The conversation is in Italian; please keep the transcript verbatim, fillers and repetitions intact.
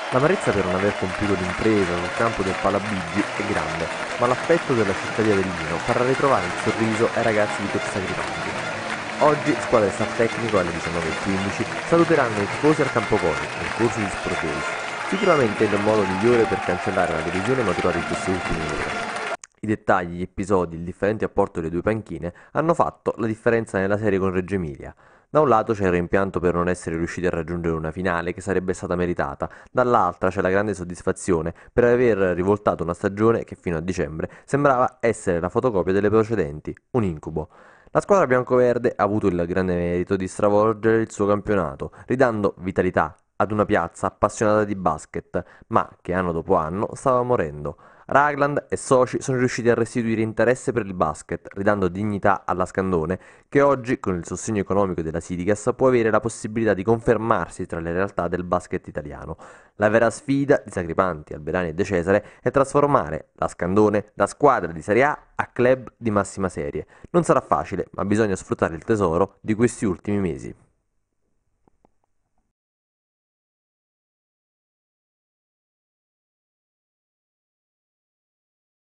L'amarezza per non aver compiuto l'impresa sul campo del Palabigi è grande, ma l'affetto della città di Avellino farà ritrovare il sorriso ai ragazzi di questi Agripanti. Oggi squadra e staff tecnico alle diciannove e quindici saluteranno i tifosi al Campopoli nel corso di Sportelli, sicuramente il modo migliore per cancellare la delusione maturata in queste ultime ore. I dettagli, gli episodi, il differente apporto delle due panchine hanno fatto la differenza nella serie con Reggio Emilia. Da un lato c'è il rimpianto per non essere riusciti a raggiungere una finale che sarebbe stata meritata, dall'altra c'è la grande soddisfazione per aver rivoltato una stagione che fino a dicembre sembrava essere la fotocopia delle precedenti, un incubo. La squadra biancoverde ha avuto il grande merito di stravolgere il suo campionato, ridando vitalità ad una piazza appassionata di basket, ma che anno dopo anno stava morendo. Ragland e soci sono riusciti a restituire interesse per il basket, ridando dignità alla Scandone, che oggi, con il sostegno economico della Sidigas, può avere la possibilità di confermarsi tra le realtà del basket italiano. La vera sfida di Sacripanti, Alberani e De Cesare è trasformare la Scandone da squadra di Serie A a club di massima serie. Non sarà facile, ma bisogna sfruttare il tesoro di questi ultimi mesi.